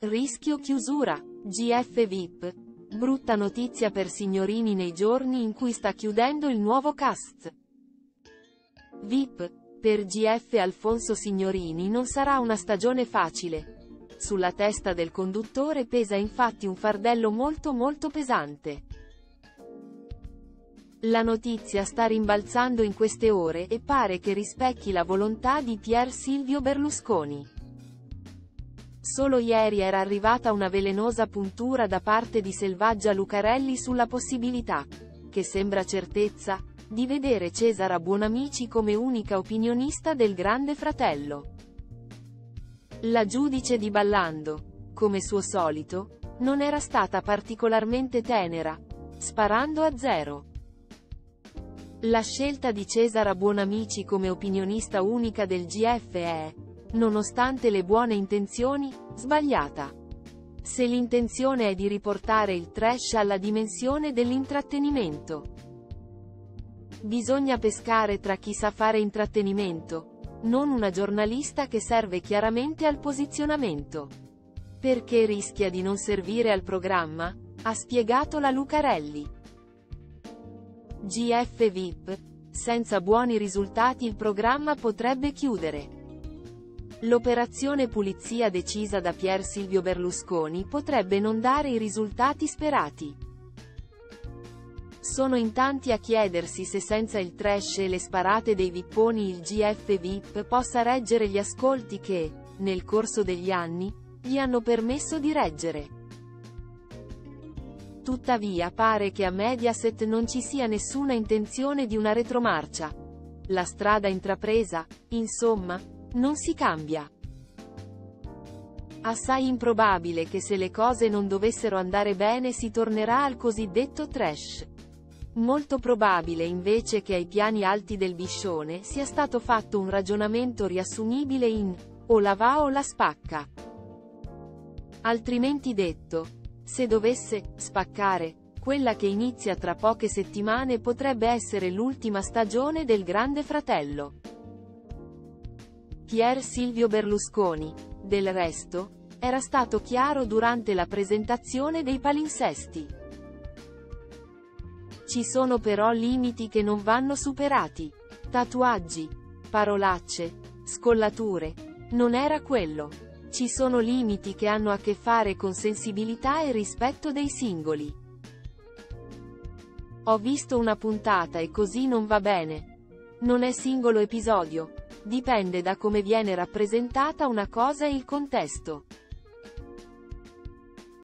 Rischio chiusura. GF VIP. Brutta notizia per Signorini nei giorni in cui sta chiudendo il nuovo cast. VIP. Per GF Alfonso Signorini non sarà una stagione facile. Sulla testa del conduttore pesa infatti un fardello molto pesante. La notizia sta rimbalzando in queste ore e pare che rispecchi la volontà di Pier Silvio Berlusconi. Solo ieri era arrivata una velenosa puntura da parte di Selvaggia Lucarelli sulla possibilità, che sembra certezza, di vedere Cesara Buonamici come unica opinionista del Grande Fratello. La giudice di Ballando, come suo solito, non era stata particolarmente tenera, sparando a zero. La scelta di Cesara Buonamici come opinionista unica del GF è, nonostante le buone intenzioni, sbagliata. Se l'intenzione è di riportare il trash alla dimensione dell'intrattenimento, bisogna pescare tra chi sa fare intrattenimento, non una giornalista che serve chiaramente al posizionamento. Perché rischia di non servire al programma? Ha spiegato la Lucarelli. GF VIP. Senza buoni risultati il programma potrebbe chiudere. L'operazione pulizia decisa da Pier Silvio Berlusconi potrebbe non dare i risultati sperati. Sono in tanti a chiedersi se senza il trash e le sparate dei vipponi il GF VIP possa reggere gli ascolti che, nel corso degli anni, gli hanno permesso di reggere. Tuttavia pare che a Mediaset non ci sia nessuna intenzione di una retromarcia. La strada intrapresa, insomma, non si cambia. Assai improbabile che se le cose non dovessero andare bene si tornerà al cosiddetto trash. Molto probabile invece che ai piani alti del Biscione sia stato fatto un ragionamento riassumibile in o la va o la spacca. Altrimenti detto, se dovesse spaccare, quella che inizia tra poche settimane potrebbe essere l'ultima stagione del Grande Fratello. Pier Silvio Berlusconi, del resto, era stato chiaro durante la presentazione dei palinsesti. Ci sono però limiti che non vanno superati. Tatuaggi, parolacce, scollature. Non era quello. Ci sono limiti che hanno a che fare con sensibilità e rispetto dei singoli. Ho visto una puntata e così non va bene. Non è singolo episodio. Dipende da come viene rappresentata una cosa e il contesto.